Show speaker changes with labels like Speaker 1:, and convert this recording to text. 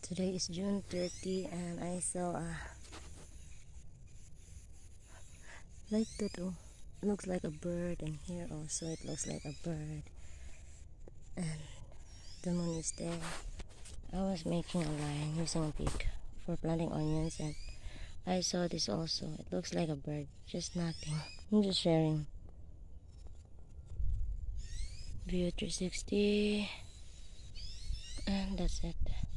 Speaker 1: Today is June 30 and I saw a like that. Oh, looks like a bird, and here also it looks like a bird, and the moon is there. I was making a line using a pick for planting onions, and I saw this also. It looks like a bird, just nothing. I'm just sharing. View 360, and that's it.